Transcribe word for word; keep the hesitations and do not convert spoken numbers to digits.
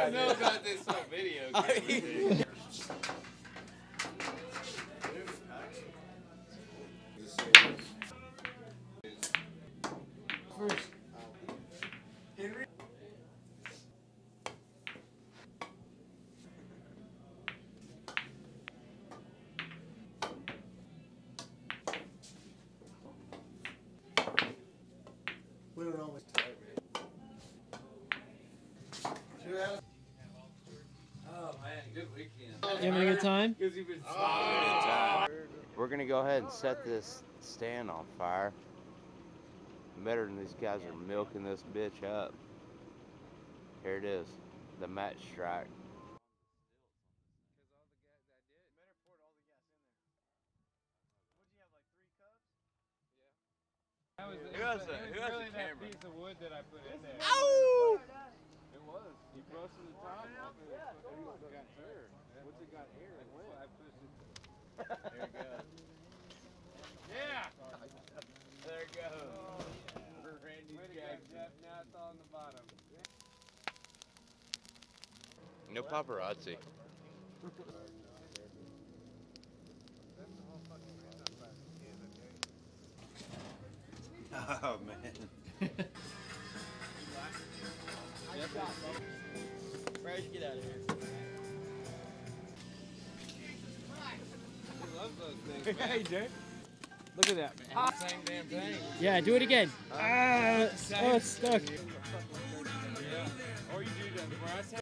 don't know about this whole video game thing. First. Henry. We don't always tired, man. Oh man, good weekend. You having a good time? Because you've been oh. We're gonna go ahead and set this stand on fire. Better than these guys are milking this bitch up. Here it is, the match strike. That was, Who has a, who has really a camera? that piece of wood that I put in there. Ow! It was. He busted the top off it. It got air. What's it got air? I pushed it. There it goes. Yeah! There it goes. For Randy Jackson. Now it's on the bottom. No paparazzi. Oh man. Bryce, get out of here. He loves those things, man. Hey, Jay. Look at that, man. Same damn thing. Yeah, do it again. Ah, oh, it's stuck. Yeah. Or you do that.